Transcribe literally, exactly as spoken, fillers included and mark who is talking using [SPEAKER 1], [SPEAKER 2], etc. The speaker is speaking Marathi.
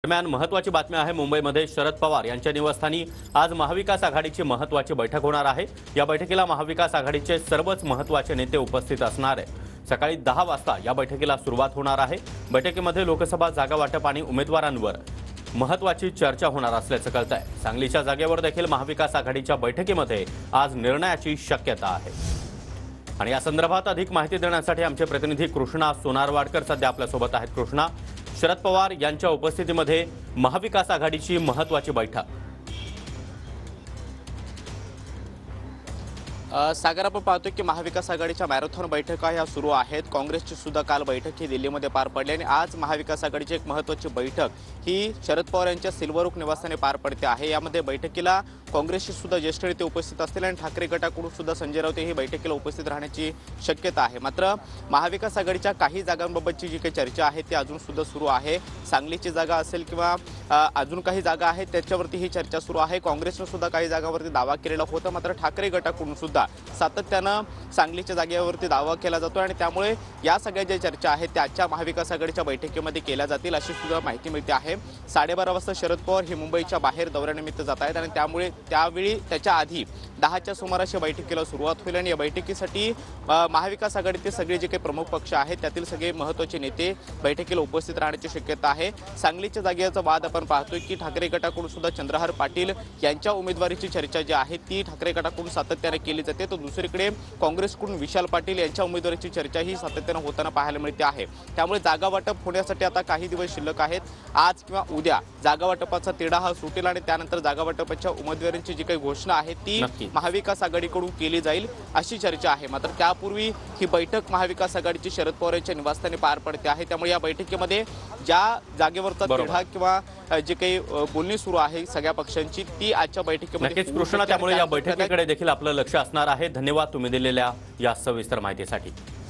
[SPEAKER 1] दरम्यान महत्त्वाची बातमी आहे मुंबईमध्ये शरद पवार यांच्या निवासस्थानी आज महाविकास आघाडीची महत्त्वाची बैठक होणार आहे। या बैठकीला महाविकास आघाडीचे सर्वच महत्त्वाचे नेते उपस्थित असणार आहेत। सकाळी दहा वाजता या बैठकीला सुरुवात होणार आहे। बैठकीमध्ये लोकसभा जागा वाटप आणि उमेदवारांवर महत्त्वाची चर्चा होणार असल्याचं कळतंय। सांगलीच्या जागेवर देखील महाविकास आघाडीच्या बैठकीमध्ये आज निर्णयाची शक्यता आहे। आणि या संदर्भात अधिक माहिती देण्यासाठी आमचे प्रतिनिधी कृष्णा सोनारवाडकर सध्या आपल्या सोबत आहेत। कृष्णा, शरद पवार यांच्या उपस्थितीमध्ये महाविकास आघाडीची महत्त्वाची बैठक।
[SPEAKER 2] सागर, आपण पाहतोय की महाविकास आघाडीच्या मॅरेथॉन बैठका ह्या सुरू आहेत। काँग्रेसची सुद्धा काल बैठक ही दिल्लीमध्ये पार पडली आणि आज महाविकास आघाडीची एक महत्त्वाची बैठक ही शरद पवार यांच्या सिल्वर ओक निवासस्थानी पार पडते आहे। यामध्ये बैठकीला काँग्रेसचे सुद्धा ज्येष्ठ नेते उपस्थित असतील आणि ठाकरे गटाकडून सुद्धा संजय राऊत ही बैठकीला उपस्थित राहण्याची शक्यता आहे। मात्र महाविकास आघाडीच्या काही जागांबाबतची जी काही चर्चा आहे ती अजून सुद्धा सुरू आहे। सांगलीची जागा असेल किंवा अजून काही जागा आहेत त्याच्यावरती ही चर्चा सुरू आहे। काँग्रेसने सुद्धा काही जागांवरती दावा केलेला होता, मात्र ठाकरे गटाकडून सुद्धा सातत्यानं सांगलीच्या जागेवरती दावा केला जातो आणि त्यामुळे या सगळ्या ज्या चर्चा आहेत त्या आजच्या महाविकास आघाडीच्या बैठकीमध्ये केल्या जातील अशी सुद्धा माहिती मिळते आहे। साडेबारा वाजता शरद पवार हे मुंबईच्या बाहेर दौऱ्यानिमित्त जात आहेत आणि त्यामुळे त्यावेळी त्याच्या आधी दहाच्या सुमारास बैठकीला सुरुवात होईल आणि या बैठकीसाठी महाविकास आघाडीतील सगळे जे काही प्रमुख पक्ष आहेत त्यातील सगळे महत्त्वाचे नेते बैठकीला उपस्थित राहण्याची शक्यता आहे। सांगलीच्या जागेचा वाद आपण पाहतोय की ठाकरे गटाकडून सुद्धा चंद्रहार पाटील यांच्या उमेदवारीची चर्चा जी आहे ती ठाकरे गटाकडून सातत्याने केली जाते, तर दुसरीकडे काँग्रेसकडून विशाल पाटील यांच्या उमेदवारीची चर्चा ही सातत्याने होताना पाहायला मिळते आहे। त्यामुळे जागा वाटप होण्यासाठी आता काही दिवस शिल्लक आहेत। आज किंवा उद्या जागा वाटपाचा तिढा हा सुटेल आणि त्यानंतर जागा वाटपाच्या उमेदवारांची जी काही घोषणा आहे ती महाविकास आघाडीकडून केली जाईल अशी चर्चा आहे। मात्र त्यापूर्वी ही बैठक महाविकास आघाडीची शरद पवार यांच्या निवासस्थानी पार पडते आहे। त्यामुळे या बैठकीमध्ये ज्या जागेवरचा तिढा किंवा जे काही बोलणी सुरू आहे सगळ्या पक्षांची ती आजच्या बैठकीमध्ये
[SPEAKER 1] नक्कीच कृष्णा, त्यामुळे या बैठकीकडे देखील आपलं लक्ष असणार आहे। धन्यवाद तुम्ही दिलेल्या या सविस्तर माहितीसाठी।